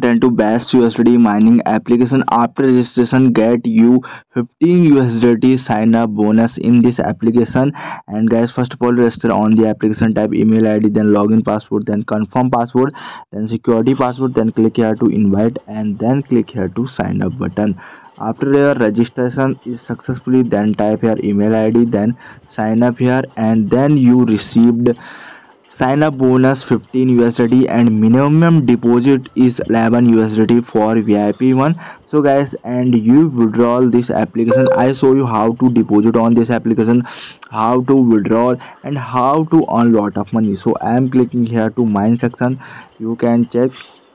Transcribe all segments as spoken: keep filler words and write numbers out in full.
content to best U S D T mining application. After registration, get you fifteen U S D T sign up bonus in this application. And guys, first of all, register on the application, type email I D, then login password, then confirm password, then security password, then click here to invite, and then click here to sign up button. After your registration is successfully, then type your email I D, then sign up here, and then you received sign up bonus fifteen U S D T and minimum deposit is eleven U S D T for V I P one. So guys, and you withdraw this application. I show you how to deposit on this application, how to withdraw, and how to earn lot of money. So I am clicking here to mine section. You can check.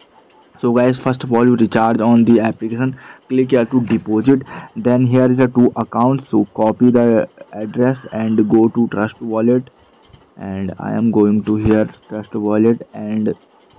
So guys, first of all, you recharge on the application, click here to deposit, then here is a two accounts. So copy the address and go to trust wallet, and I am going to here trust wallet. And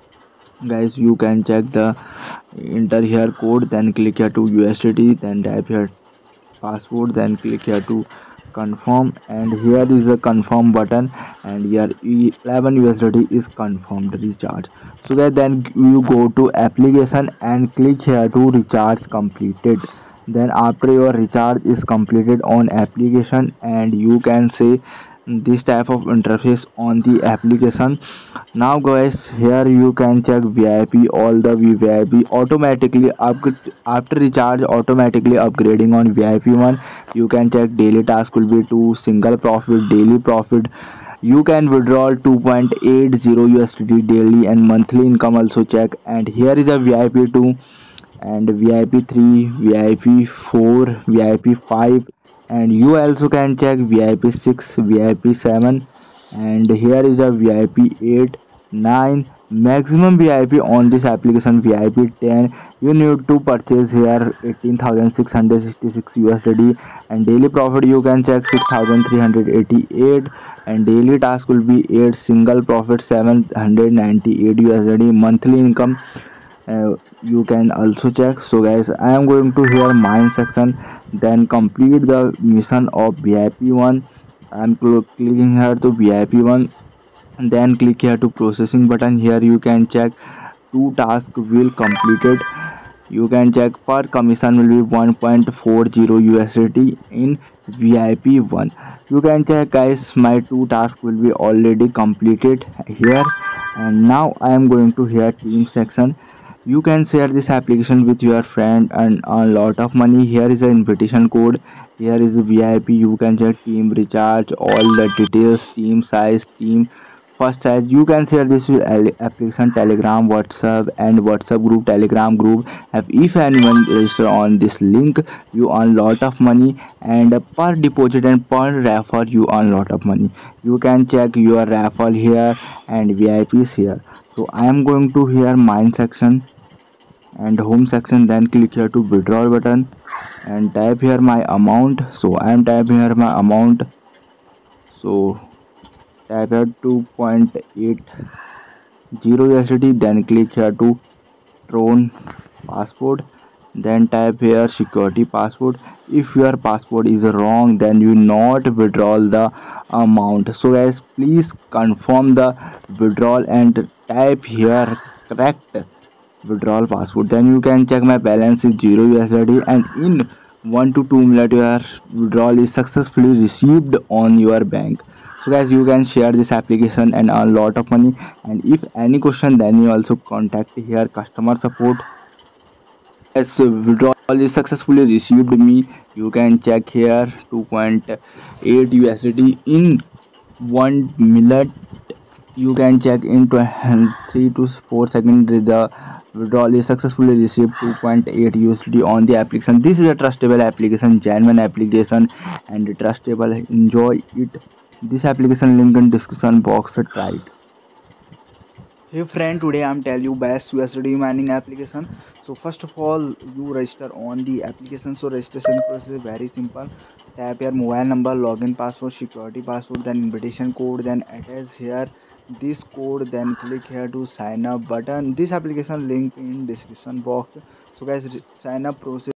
guys, you can check the enter here code, then click here to U S D T, then type here password, then click here to confirm, and here is a confirm button, and here eleven U S D T is confirmed recharge. So that then you go to application and click here to recharge completed. Then after your recharge is completed on application, and you can say this type of interface on the application. Now guys, here you can check V I P, all the V I P automatically up after recharge automatically upgrading on V I P one. You can check daily task will be two, single profit, daily profit. You can withdraw two point eight zero U S D T daily, and monthly income also check. And here is a V I P two, and V I P three, V I P four, V I P five, and you also can check V I P six, V I P seven, and here is a V I P eight, nine. Maximum V I P on this application V I P ten. You need to purchase here eighteen thousand six hundred sixty-six U S D T, and daily profit you can check six thousand three hundred eighty-eight, and daily task will be eight, single profit seven hundred ninety-eight U S D T, monthly income uh, you can also check. So guys, I am going to here mine section, then complete the mission of V I P one. I am clicking here to V I P one, and then click here to processing button. Here you can check two tasks will completed. You can check per commission will be one point four zero U S D T in V I P one. You can check guys, my two tasks will be already completed here. And now I am going to here team section. You can share this application with your friend and a lot of money. Here is an invitation code, here is V I P. You can check team recharge, all the details, team size, team first size. You can share this with application Telegram, WhatsApp, and WhatsApp group, Telegram group. If anyone register on this link, you earn lot of money, and per deposit and per refer you earn lot of money. You can check your referral here and V I Ps here. So I am going to here mine section and home section, then click here to withdraw button and type here my amount. So I am typing here my amount. So type here two point eight zero U S D T, then click here to Tron passport, then type here security password. If your password is wrong, then you not withdraw the amount. So guys, please confirm the withdrawal and type here correct withdrawal password. Then you can check my balance is zero U S D T, and in one to two minutes your withdrawal is successfully received on your bank. So guys, you can share this application and earn lot of money. And if any question, then you also contact here customer support. As withdrawal is successfully received me, you can check here two point eight U S D T in one minute. You can check in three to four seconds. The withdrawal is successfully received two point eight U S D T on the application. This is a trustable application, genuine application, and trustable. Enjoy it. This application link in description box. Try it. Hey friend, today I'm tell you best U S D T mining application. So first of all, you register on the application. So registration process is very simple. Tap your mobile number, login password, security password, then invitation code, then attach here this code, then click here to sign up button. This application link in description box. So guys, sign up process